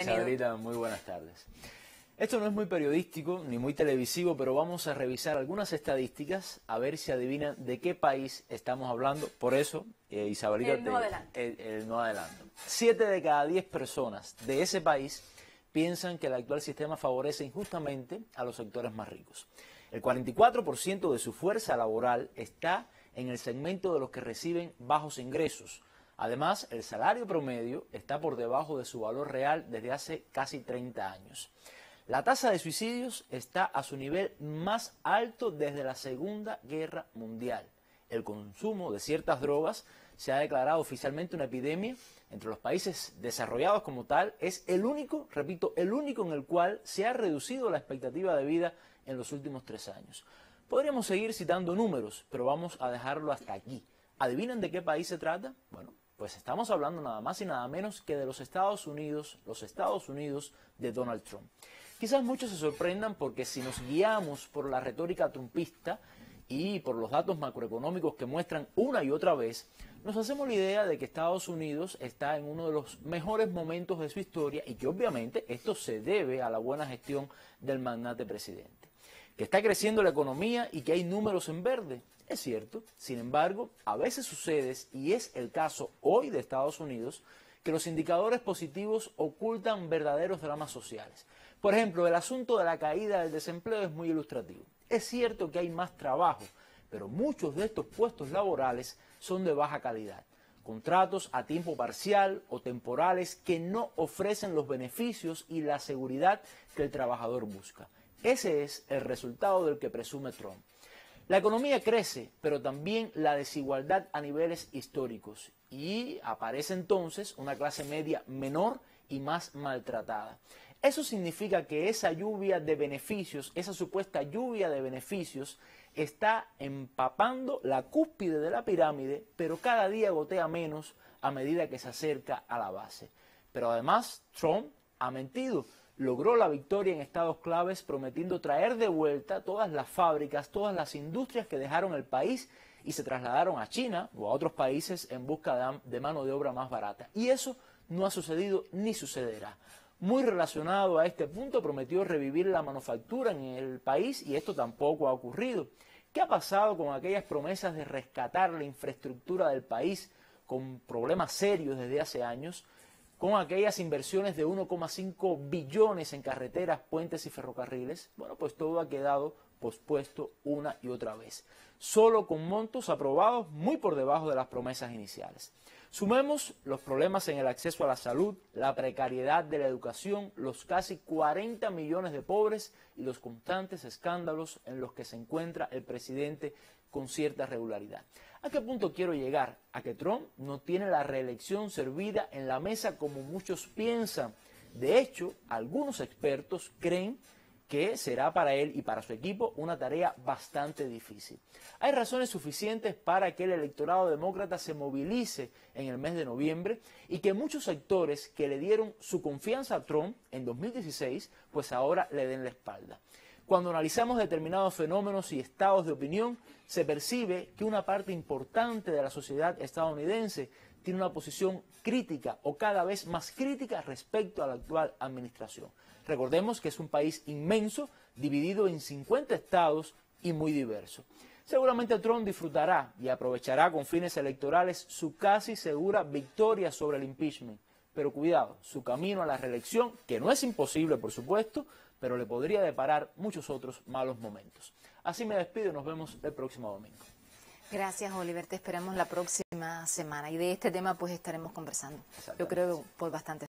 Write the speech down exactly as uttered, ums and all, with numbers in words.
Isabelita, muy buenas tardes. Esto no es muy periodístico ni muy televisivo, pero vamos a revisar algunas estadísticas a ver si adivinan de qué país estamos hablando. Por eso, eh, Isabelita, el no adelanto. El, el no adelanto. Siete de cada diez personas de ese país piensan que el actual sistema favorece injustamente a los sectores más ricos. El cuarenta y cuatro por ciento de su fuerza laboral está en el segmento de los que reciben bajos ingresos. Además, el salario promedio está por debajo de su valor real desde hace casi treinta años. La tasa de suicidios está a su nivel más alto desde la Segunda Guerra Mundial. El consumo de ciertas drogas se ha declarado oficialmente una epidemia. Entre los países desarrollados como tal, es el único, repito, el único en el cual se ha reducido la expectativa de vida en los últimos tres años. Podríamos seguir citando números, pero vamos a dejarlo hasta aquí. ¿Adivinan de qué país se trata? Bueno, pues estamos hablando nada más y nada menos que de los Estados Unidos, los Estados Unidos de Donald Trump. Quizás muchos se sorprendan porque si nos guiamos por la retórica trumpista y por los datos macroeconómicos que muestran una y otra vez, nos hacemos la idea de que Estados Unidos está en uno de los mejores momentos de su historia y que obviamente esto se debe a la buena gestión del magnate presidente. Que está creciendo la economía y que hay números en verde, es cierto. Sin embargo, a veces sucede, y es el caso hoy de Estados Unidos, que los indicadores positivos ocultan verdaderos dramas sociales. Por ejemplo, el asunto de la caída del desempleo es muy ilustrativo. Es cierto que hay más trabajo, pero muchos de estos puestos laborales son de baja calidad. Contratos a tiempo parcial o temporales que no ofrecen los beneficios y la seguridad que el trabajador busca. Ese es el resultado del que presume Trump. La economía crece, pero también la desigualdad a niveles históricos y aparece entonces una clase media menor y más maltratada. Eso significa que esa lluvia de beneficios, esa supuesta lluvia de beneficios, está empapando la cúspide de la pirámide, pero cada día gotea menos a medida que se acerca a la base. Pero además, Trump ha mentido. Logró la victoria en estados claves prometiendo traer de vuelta todas las fábricas, todas las industrias que dejaron el país y se trasladaron a China o a otros países en busca de mano de obra más barata. Y eso no ha sucedido ni sucederá. Muy relacionado a este punto, prometió revivir la manufactura en el país y esto tampoco ha ocurrido. ¿Qué ha pasado con aquellas promesas de rescatar la infraestructura del país con problemas serios desde hace años? Con aquellas inversiones de uno coma cinco billones en carreteras, puentes y ferrocarriles, bueno, pues todo ha quedado pospuesto una y otra vez, solo con montos aprobados muy por debajo de las promesas iniciales. Sumemos los problemas en el acceso a la salud, la precariedad de la educación, los casi cuarenta millones de pobres y los constantes escándalos en los que se encuentra el presidente con cierta regularidad. ¿A qué punto quiero llegar? A que Trump no tiene la reelección servida en la mesa como muchos piensan. De hecho, algunos expertos creen que será para él y para su equipo una tarea bastante difícil. Hay razones suficientes para que el electorado demócrata se movilice en el mes de noviembre y que muchos sectores que le dieron su confianza a Trump en dos mil dieciséis, pues ahora le den la espalda. Cuando analizamos determinados fenómenos y estados de opinión, se percibe que una parte importante de la sociedad estadounidense tiene una posición crítica o cada vez más crítica respecto a la actual administración. Recordemos que es un país inmenso, dividido en cincuenta estados y muy diverso. Seguramente Trump disfrutará y aprovechará con fines electorales su casi segura victoria sobre el impeachment. Pero cuidado, su camino a la reelección, que no es imposible por supuesto, pero le podría deparar muchos otros malos momentos. Así me despido y nos vemos el próximo domingo. Gracias, Oliver. Te esperamos la próxima semana y de este tema pues estaremos conversando. Yo creo por bastante.